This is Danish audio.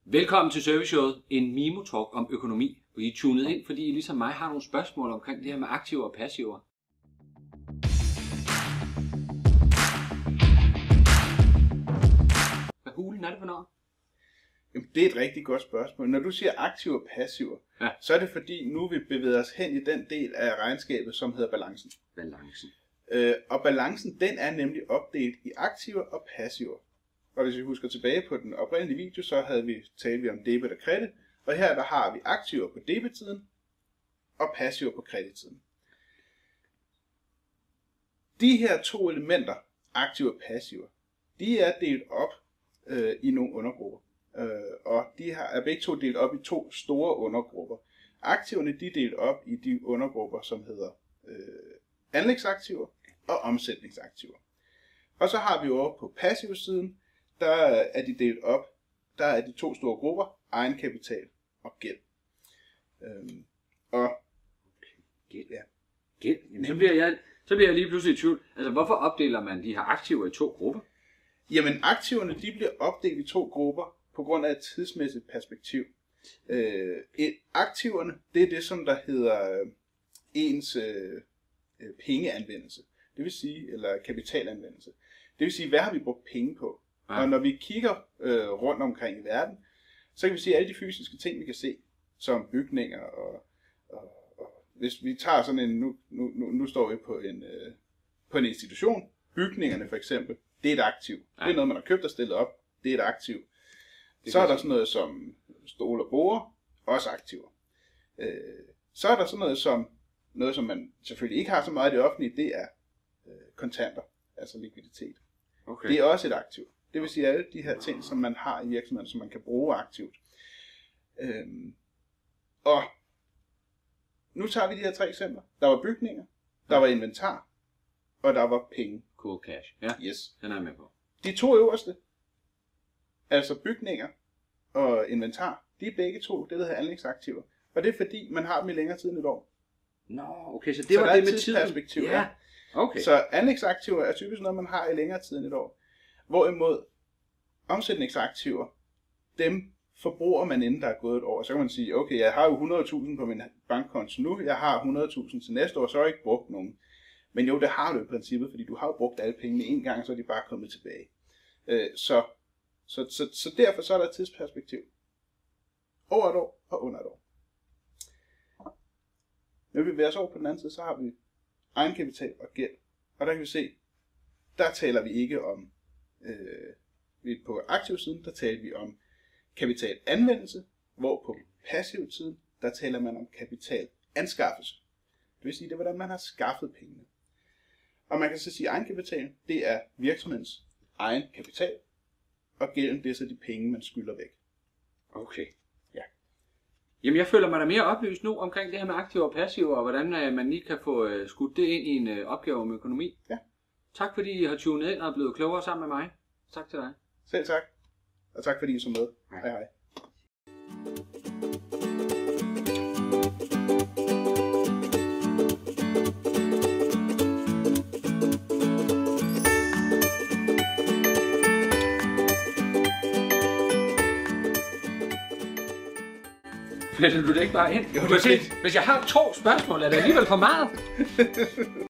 Velkommen til Serviceshowet, en Mimo-talk om økonomi. Og I er tunet ind, fordi I ligesom mig har nogle spørgsmål omkring det her med aktiver og passiver. Hvad hulen er det for noget? Jamen, det er et rigtig godt spørgsmål. Når du siger aktiver og passiver, så er det fordi, nu vi bevæger os hen i den del af regnskabet, som hedder balancen. Balancen. Og balancen, den er nemlig opdelt i aktiver og passiver. Og hvis vi husker tilbage på den oprindelige video, så havde vi talt om debit og kredit. Og her der har vi aktiver på debittiden og passiver på kredittiden. De her to elementer, aktiver og passiver, de er delt op i nogle undergrupper. Og de er begge to delt op i to store undergrupper. Aktiverne de er delt op i de undergrupper, som hedder anlægsaktiver og omsætningsaktiver. Og så har vi over på passivsiden, der er de delt op. Der er de to store grupper, egenkapital og gæld. Gæld? Ja. Gæld? Jamen, så bliver jeg lige pludselig i tvivl. Altså, hvorfor opdeler man de her aktiver i to grupper? Jamen, aktiverne de bliver opdelt i to grupper på grund af et tidsmæssigt perspektiv. Aktiverne, det er det, som der hedder ens pengeanvendelse. Det vil sige, eller kapitalanvendelse. Det vil sige, hvad har vi brugt penge på? Ja. Og når vi kigger rundt omkring i verden, så kan vi se alle de fysiske ting, vi kan se, som bygninger og hvis vi tager sådan en, nu står vi på en institution, bygningerne for eksempel, det er et aktiv. Ja. Det er noget, man har købt og stillet op, det er et aktiv. Så er der sådan noget som stole og borde, også aktiver. Så er der sådan noget som man selvfølgelig ikke har så meget i det offentlige, det er kontanter, altså likviditet. Okay. Det er også et aktiv. Det vil sige alle de her ting, som man har i virksomheden, som man kan bruge aktivt. Og nu tager vi de her tre eksempler. Der var bygninger, der var inventar, og der var penge. Cool cash. Ja, yes. Den er jeg med på. De to øverste, altså bygninger og inventar, de er begge to det, der hedder anlægsaktiver. Og det er fordi, man har dem i længere tid end et år. Nå, okay, så det var det med tidsperspektiv. Ja. Okay. Så anlægsaktiver er typisk noget, man har i længere tid end et år. Hvorimod omsætningsaktiver, dem forbruger man inden der er gået et år. Så kan man sige, okay, jeg har jo 100.000 på min bankkonto nu, jeg har 100.000 til næste år, så har jeg ikke brugt nogen. Men jo, det har du i princippet, fordi du har jo brugt alle pengene en gang, så er de bare kommet tilbage. Så derfor så er der et tidsperspektiv. Over et år og under et år. Når vi bevæger os over på den anden side, så har vi egenkapital og gæld. Og der kan vi se, der taler vi ikke om, på aktivsiden, der taler vi om kapitalanvendelse, hvor på passivsiden, der taler man om kapitalanskaffelse. Det vil sige, det er, hvordan man har skaffet pengene. Og man kan så sige, at egenkapitalen, det er virksomhedens egen kapital, og gælden, det er så de penge, man skylder væk. Okay. Ja. Jamen, jeg føler mig da mere oplyst nu omkring det her med aktiver og passiver, og hvordan man lige kan få skudt det ind i en opgave om økonomi. Ja. Tak fordi I har tunet ind og er blevet klogere sammen med mig. Tak til dig. Selv tak. Og tak fordi I så med. Hej hej. Fletter du det ikke bare ind? Jo, det hvis jeg har 2 spørgsmål, er det alligevel for meget?